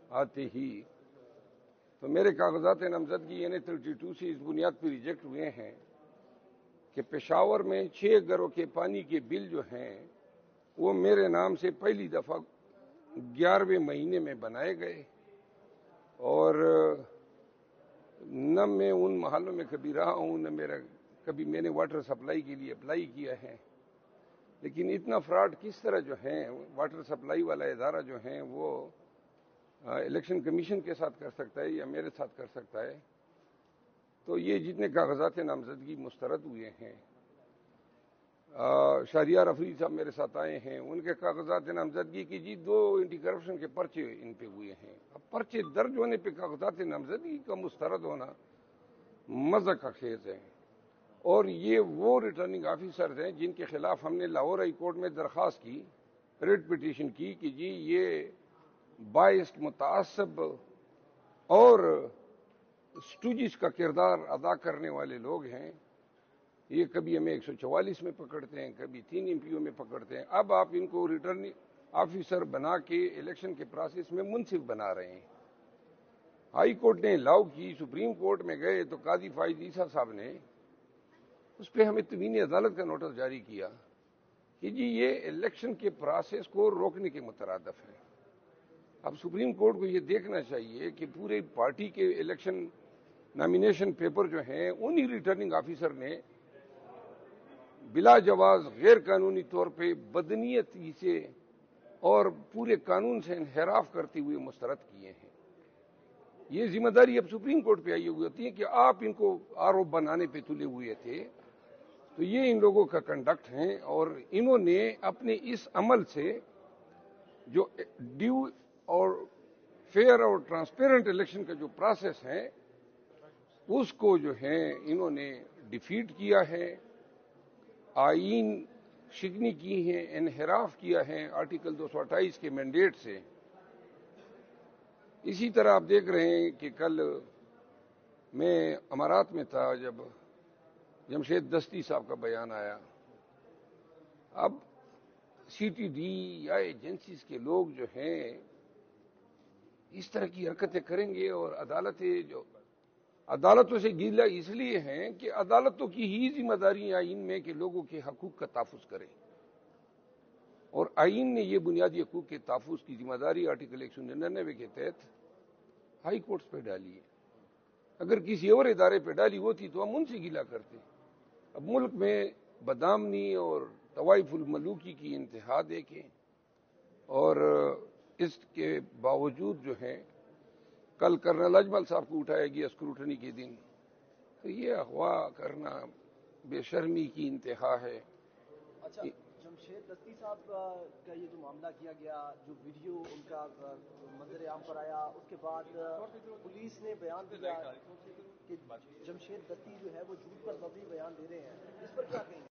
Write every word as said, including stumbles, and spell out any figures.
آتے ہی تو میرے کاغذات نامزدگی این اے تھرٹی ٹو سے اس بنیاد پہ ریجیکٹ ہوئے ہیں کہ پشاور میں چھ گھروں کے پانی کے بل جو ہیں وہ میرے نام سے پہلی دفعہ گیارہویں مہینے میں بنائے گئے، اور نہ میں ان محلوں میں کبھی رہا ہوں، نہ میرا کبھی میں نے واٹر سپلائی کے لیے اپلائی کیا ہے، لیکن اتنا فراڈ کس طرح جو ہے واٹر سپلائی والا ادارہ جو ہے وہ الیکشن کمیشن کے ساتھ کر سکتا ہے یا میرے ساتھ کر سکتا ہے؟ تو یہ جتنے کاغذات نامزدگی مسترد ہوئے ہیں، شہریار افریدی صاحب میرے ساتھ آئے ہیں، ان کے کاغذات نامزدگی کی جی دو اینٹی کرپشن کے پرچے ان پہ ہوئے ہیں۔ اب پرچے درج ہونے پہ کاغذات نامزدگی کا مسترد ہونا مذاق کا خیز ہے، اور یہ وہ ریٹرننگ آفیسرز ہیں جن کے خلاف ہم نے لاہور ہائی کورٹ میں درخواست کی، ریٹ پٹیشن کی کہ جی یہ باعث متعصب اور اسٹوجز کا کردار ادا کرنے والے لوگ ہیں، یہ کبھی ہمیں ایک سو چوالیس میں پکڑتے ہیں، کبھی تین ایم پیوں میں پکڑتے ہیں، اب آپ ان کو ریٹرننگ آفیسر بنا کے الیکشن کے پروسیس میں منصف بنا رہے ہیں۔ ہائی کورٹ نے لاؤ کی، سپریم کورٹ میں گئے تو قاضی فائز عیسیٰ صاحب نے اس پہ ہمیں توہین عدالت کا نوٹس جاری کیا کہ جی یہ الیکشن کے پروسیس کو روکنے کے مترادف ہے۔ اب سپریم کورٹ کو یہ دیکھنا چاہیے کہ پورے پارٹی کے الیکشن نامینیشن پیپر جو ہیں انہی ریٹرننگ آفیسر نے بلا جواز غیر قانونی طور پہ بدنیتی سے اور پورے قانون سے انحراف کرتے ہوئے مسترد کیے ہیں۔ یہ ذمہ داری اب سپریم کورٹ پہ آئی ہوئی ہوتی ہے کہ آپ ان کو آروپ بنانے پہ تلے ہوئے تھے، تو یہ ان لوگوں کا کنڈکٹ ہے، اور انہوں نے اپنے اس عمل سے جو ڈیو اور فیئر اور ٹرانسپیرنٹ الیکشن کا جو پروسیس ہے اس کو جو ہے انہوں نے ڈیفیٹ کیا ہے، آئین شکنی کی ہے، انحراف کیا ہے آرٹیکل دو سو اٹھائیس کے مینڈیٹ سے۔ اسی طرح آپ دیکھ رہے ہیں کہ کل میں امارات میں تھا جب جمشید دستی صاحب کا بیان آیا، اب سی ٹی ڈی یا ایجنسیز کے لوگ جو ہیں اس طرح کی حرکتیں کریں گے، اور عدالتیں جو عدالتوں سے گیلا اس لیے ہیں کہ عدالتوں کی ہی ذمہ داری آئین میں کہ لوگوں کے حقوق کا تحفظ کریں، اور آئین نے یہ بنیادی حقوق کے تحفظ کی ذمہ داری آرٹیکل ایک سو ننانوے کے تحت ہائی کورٹس پہ ڈالی ہے۔ اگر کسی اور ادارے پہ ڈالی ہوتی تو ہم ان سے گیلا کرتے۔ اب ملک میں بدامنی اور طوائف الملوکی کی انتہا دیکھیں، اور اس کے باوجود جو ہے کل کرنل اجمل صاحب کو اٹھایا گیا اسکروٹنی کے دن، تو یہ اغوا کرنا بے شرمی کی انتہا ہے۔ اچھا، جمشید دستی صاحب کا یہ جو معاملہ کیا گیا، جو ویڈیو ان کا منظر عام پر آیا، اس کے بعد پولیس نے بیان دیا کہ جمشید دستی جو ہے وہ جھوٹ پر مبنی بیان دے رہے ہیں، اس پر کیا کہیں گے؟